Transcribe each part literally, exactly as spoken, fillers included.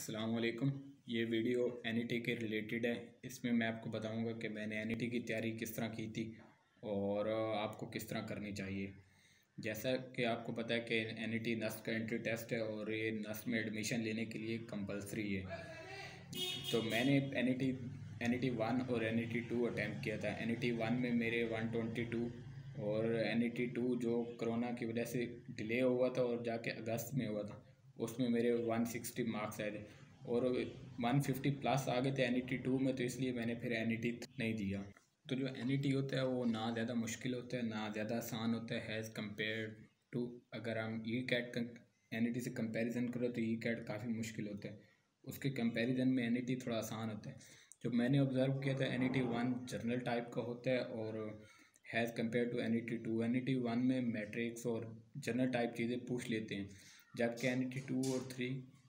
अस्सलाम वालेकुम। ये वीडियो एन ई टी के रिलेटेड है। इसमें मैं आपको बताऊंगा कि मैंने एन ई टी की तैयारी किस तरह की थी और आपको किस तरह करनी चाहिए। जैसा कि आपको पता है कि एन ई टी नस्ट का एंट्री टेस्ट है और ये नस्ट में एडमिशन लेने के लिए कंपलसरी है। तो मैंने N E T N E T one और N E T two attempt किया था। एन ई टी वन में मेरे वन ट्वेंटी टू और एन ई टी टू जो कोरोना की वजह से डिले हुआ था और जाके अगस्त में हुआ था, उसमें मेरे वन सिक्सटी मार्क्स आए थे और वन फिफ्टी प्लस आ गए थे एन ई टी टू में। तो इसलिए मैंने फिर एन ई टी नहीं दिया। तो जो एन ई टी होता है वो ना ज़्यादा मुश्किल होता है ना ज़्यादा आसान होता है एज़ कम्पेयर टू, अगर हम ई कैट का एन ई टी से कंपैरिजन करो तो ई कैट काफ़ी मुश्किल होता है। उसके कंपैरिजन में एन ई टी थोड़ा आसान होता है। जो मैंने ऑब्ज़र्व किया था, N E T one general type का होता है और has compare to N E T two, N E T one में मैट्रिक्स और जनरल टाइप चीज़ें पूछ लेते हैं, जबकि एन ई टी टू और थ्री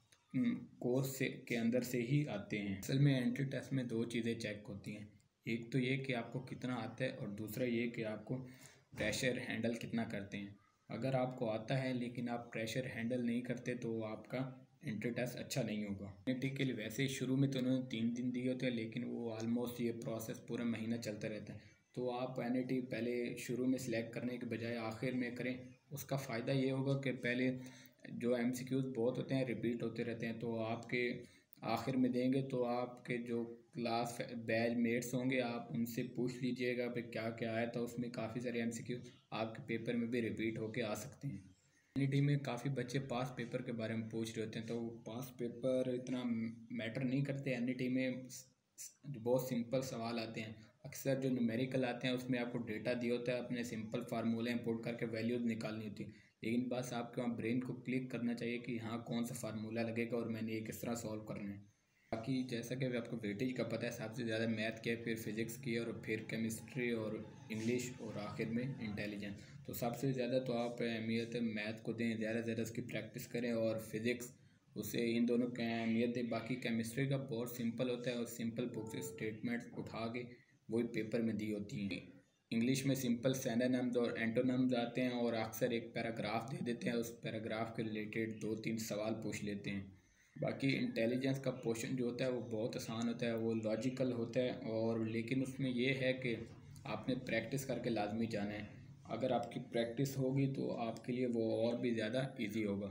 कोर्स से के अंदर से ही आते हैं। असल में एंट्री टेस्ट में दो चीज़ें चेक होती हैं, एक तो ये कि आपको कितना आता है और दूसरा ये कि आपको प्रेशर हैंडल कितना करते हैं। अगर आपको आता है लेकिन आप प्रेशर हैंडल नहीं करते तो आपका एंट्री टेस्ट अच्छा नहीं होगा। एन ई टी के लिए वैसे ही शुरू में तो उन्होंने तीन दिन दिए होते हैं, लेकिन वो ऑलमोस्ट ये प्रोसेस पूरा महीना चलता रहता है। तो आप एन ई टी पहले शुरू में सिलेक्ट करने के बजाय आखिर में करें। उसका फ़ायदा ये होगा कि पहले जो एम सी क्यूज़ बहुत होते हैं रिपीट होते रहते हैं, तो आपके आखिर में देंगे तो आपके जो क्लास बैच मेट्स होंगे आप उनसे पूछ लीजिएगा कि क्या क्या आया था। उसमें काफ़ी सारे एम सी क्यूज़ आपके पेपर में भी रिपीट होके आ सकते हैं। एन ई टी में काफ़ी बच्चे पास पेपर के बारे में पूछ रहे होते हैं, तो पास पेपर इतना मैटर नहीं करते। एन ई टी में बहुत सिंपल सवाल आते हैं। अक्सर जो न्यूमेरिकल आते हैं उसमें आपको डेटा दिया होता है, अपने सिंपल फार्मूले इंपोर्ट करके वैल्यूज़ निकालनी होती है, लेकिन बस आपके वहाँ ब्रेन को क्लिक करना चाहिए कि हाँ कौन सा फार्मूला लगेगा और मैंने ये किस तरह सॉल्व करना है। बाकी जैसा कि आपको वेटेज का पता है, सबसे ज़्यादा मैथ की है, फिर फिज़िक्स की और फिर केमिस्ट्री और इंग्लिश और आखिर में इंटेलिजेंस। तो सबसे ज़्यादा तो आप अहमियत मैथ को दें, ज़्यादा से ज़्यादा उसकी प्रैक्टिस करें और फिज़िक्स उसे इन दोनों को अहमियत दें। बाकी केमिस्ट्री का बहुत सिंपल होता है और सिंपल बुक से स्टेटमेंट्स उठा के वही पेपर में दी होती हैं। इंग्लिश में सिंपल सिनोनिम्स और एंटोनिम्स आते हैं और अक्सर एक पैराग्राफ दे देते हैं, उस पैराग्राफ के रिलेटेड दो तीन सवाल पूछ लेते हैं। बाकी इंटेलिजेंस का पोर्शन जो होता है वो बहुत आसान होता है, वो लॉजिकल होता है और लेकिन उसमें ये है कि आपने प्रैक्टिस करके लाजमी जाना है। अगर आपकी प्रैक्टिस होगी तो आपके लिए वो और भी ज़्यादा ईजी होगा।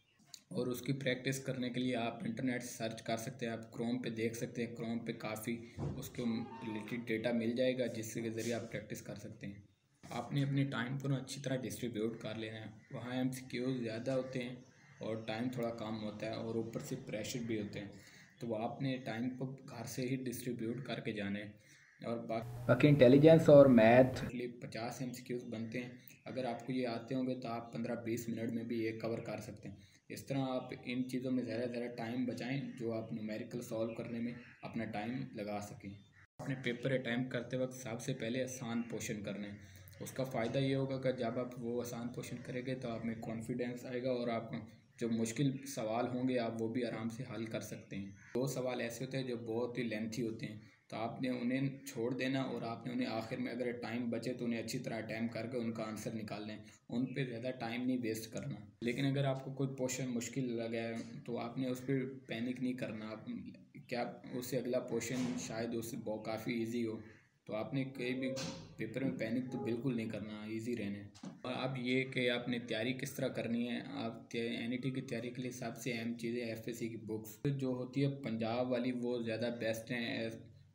और उसकी प्रैक्टिस करने के लिए आप इंटरनेट सर्च कर सकते हैं, आप क्रोम पे देख सकते हैं, क्रोम पे काफ़ी उसके रिलेटेड डेटा मिल जाएगा जिसके ज़रिए आप प्रैक्टिस कर सकते हैं। आपने अपने टाइम को ना अच्छी तरह डिस्ट्रीब्यूट कर लेना है। वहाँ एम सी क्यूज़ ज़्यादा होते हैं और टाइम थोड़ा कम होता है और ऊपर से प्रेशर भी होते हैं, तो आपने टाइम को घर से ही डिस्ट्रीब्यूट करके जाना है। और बाकी इंटेलिजेंस और मैथ के लिए पचास एम सी क्यूज़ बनते हैं। अगर आपको ये आते होंगे तो आप पंद्रह बीस मिनट में भी ये कवर कर सकते हैं। इस तरह आप इन चीज़ों में ज़्यादा से ज़्यादा टाइम बचाएं जो आप न्यूमेरिकल सॉल्व करने में अपना टाइम लगा सकें। अपने पेपर अटैम्प्ट करते वक्त सबसे पहले आसान पोर्शन करना है। उसका फ़ायदा ये होगा कि जब आप वो आसान पोर्शन करेंगे तो आप में कॉन्फिडेंस आएगा और आप जो मुश्किल सवाल होंगे आप वो भी आराम से हल कर सकते हैं। दो सवाल ऐसे होते हैं जो बहुत ही लेंथी होते हैं, तो आपने उन्हें छोड़ देना और आपने उन्हें आखिर में अगर टाइम बचे तो उन्हें अच्छी तरह अटैम्प्ट करके उनका आंसर निकालना है, उन पे ज़्यादा टाइम नहीं वेस्ट करना। लेकिन अगर आपको कोई पोर्शन मुश्किल लगा है तो आपने उस पर पैनिक नहीं करना। आप क्या उससे अगला पोर्शन शायद उससे बहुत काफ़ी ईजी हो, तो आपने कहीं भी पेपर में पैनिक तो बिल्कुल नहीं करना, इजी रहना। और अब ये कि आपने तैयारी किस तरह करनी है। आप एन ई टी की तैयारी के लिए सबसे अहम चीज़ें एफ एस सी की बुक्स जो होती है पंजाब वाली वो ज़्यादा बेस्ट हैं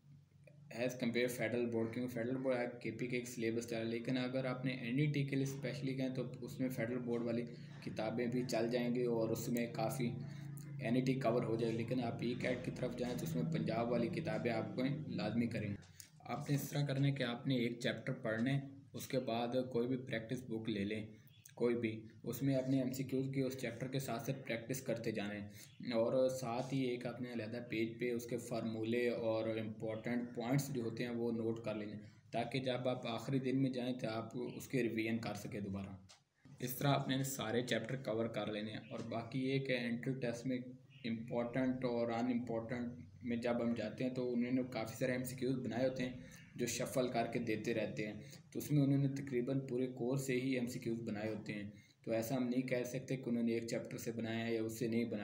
एज़ कम्पेयर फेडरल बोर्ड, क्योंकि फेडरल बोर्ड के पी के एक सिलेबस चला है। लेकिन अगर आपने एन ई टी के लिए स्पेशली गए तो उसमें फेडरल बोर्ड वाली किताबें भी चल जाएंगी और उसमें काफ़ी एन ई टी कवर हो जाएगी। लेकिन आप ई कैट की तरफ जाएँ तो उसमें पंजाब वाली किताबें आपको लाजमी करें। आपने इस तरह करना है कि आपने एक चैप्टर पढ़ने, उसके बाद कोई भी प्रैक्टिस बुक ले लें कोई भी, उसमें अपने एम सी क्यूज़ की उस चैप्टर के साथ साथ प्रैक्टिस करते जाना है और साथ ही एक अपने अलग पेज पे उसके फार्मूले और इम्पोर्टेंट पॉइंट्स जो होते हैं वो नोट कर लें, ताकि जब आप आखिरी दिन में जाएं तो आप उसके रिवीजन कर सकें दोबारा। इस तरह आपने सारे चैप्टर कवर कर लेने हैं। और बाकी ये कि एंट्री टेस्ट में इम्पोर्टेंट और अनइम्पोर्टेंट में जब हम जाते हैं तो उन्होंने काफ़ी सारे एम सी क्यूज़ बनाए होते हैं जो शफल करके देते रहते हैं, तो उसमें उन्होंने तकरीबन पूरे कोर्स से ही एम सी क्यूज़ बनाए होते हैं। तो ऐसा हम नहीं कह सकते कि उन्होंने एक चैप्टर से बनाया है या उससे नहीं बनाए।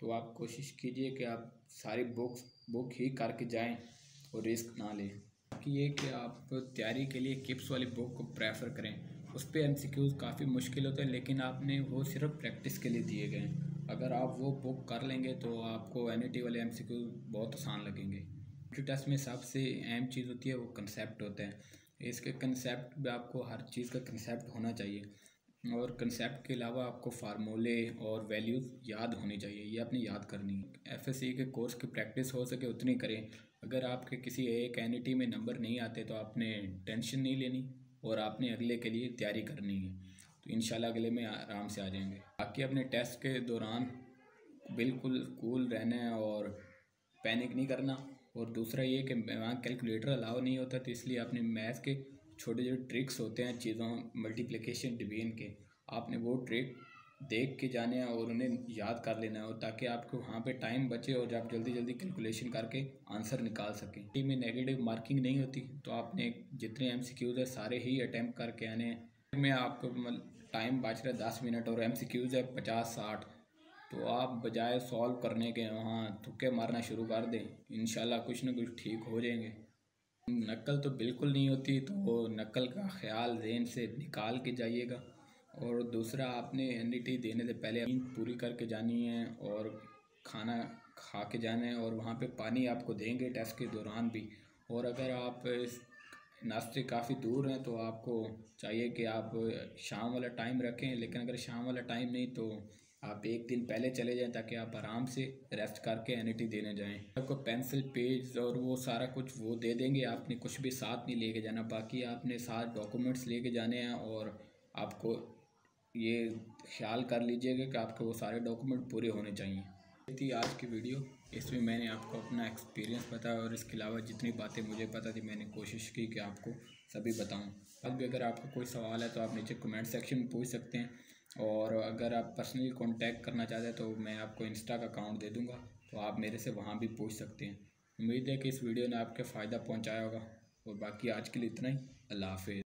तो आप कोशिश कीजिए कि आप सारी बुक्स बुक ही करके जाएं और रिस्क ना लें। बाकी ये कि आप तैयारी के लिए किप्स वाली बुक को प्रेफर करें। उस पर एम सी क्यूज़ काफ़ी मुश्किल होते हैं, लेकिन आपने वो सिर्फ प्रैक्टिस के लिए दिए गए हैं। अगर आप वो बुक कर लेंगे तो आपको एन ई टी वाले एम सी क्यूज़ बहुत आसान लगेंगे। टेस्ट में सबसे अहम चीज़ होती है वो कंसेप्ट होता है। इसके कंसेप्ट में आपको हर चीज़ का कंसेप्ट होना चाहिए, और कंसेप्ट के अलावा आपको फार्मूले और वैल्यूज़ याद होनी चाहिए, ये आपने याद करनी है। एफ एस सी के कोर्स की प्रैक्टिस हो सके उतनी करें। अगर आपके किसी एक एन ई टी में नंबर नहीं आते तो आपने टेंशन नहीं लेनी और आपने अगले के लिए तैयारी करनी है, तो इंशाल्लाह अगले में आराम से आ जाएंगे। बाकी अपने टेस्ट के दौरान बिल्कुल कूल रहना है और पैनिक नहीं करना। और दूसरा ये कि वहाँ कैलकुलेटर अलाउ नहीं होता, तो इसलिए आपने मैथ के छोटे छोटे ट्रिक्स होते हैं चीज़ों मल्टीप्लिकेशन डिवीजन के, आपने वो ट्रिक देख के जाने हैं और उन्हें याद कर लेना है, और ताकि आपको वहाँ पे टाइम बचे और आप जल्दी जल्दी कैलकुलेशन करके आंसर निकाल सकें। टी में नेगेटिव मार्किंग नहीं होती, तो आपने जितने एम सी क्यूज़ है सारे ही अटैम्प्ट करके आने हैं। में आपको टाइम बच रहा है दस मिनट और एम सी क्यूज़ है पचास साठ, तो आप बजाय सॉल्व करने के वहाँ तुक्के मारना शुरू कर दें, इंशाल्लाह कुछ ना कुछ ठीक हो जाएंगे। नकल तो बिल्कुल नहीं होती, तो वो नकल का ख्याल ज़हन से निकाल के जाइएगा। और दूसरा, आपने एन ई टी देने से पहले नींद पूरी करके जानी है और खाना खा के जाना है, और वहाँ पे पानी आपको देंगे टेस्ट के दौरान भी। और अगर आप नाश्ते काफ़ी दूर हैं तो आपको चाहिए कि आप शाम वाला टाइम रखें, लेकिन अगर शाम वाला टाइम नहीं तो आप एक दिन पहले चले जाएं, ताकि आप आराम से रेस्ट करके एन ई टी देने जाएं। आपको पेंसिल पेज और वो सारा कुछ वो दे देंगे, आपने कुछ भी साथ नहीं लेके जाना। बाकी आपने साथ डॉक्यूमेंट्स लेके जाने हैं, और आपको ये ख्याल कर लीजिएगा कि आपके वो सारे डॉक्यूमेंट पूरे होने चाहिए। ये थी आज की वीडियो, इसमें मैंने आपको अपना एक्सपीरियंस बताया, और इसके अलावा जितनी बातें मुझे पता थी मैंने कोशिश की कि आपको सभी बताऊं। अब भी अगर आपका कोई सवाल है तो आप नीचे कमेंट सेक्शन में पूछ सकते हैं, और अगर आप पर्सनली कांटेक्ट करना चाहते हैं तो मैं आपको इंस्टा का अकाउंट दे दूंगा, तो आप मेरे से वहाँ भी पूछ सकते हैं। उम्मीद है कि इस वीडियो ने आपके फ़ायदा पहुँचाया होगा, और बाकी आज के लिए इतना ही। अल्लाह हाफिज़।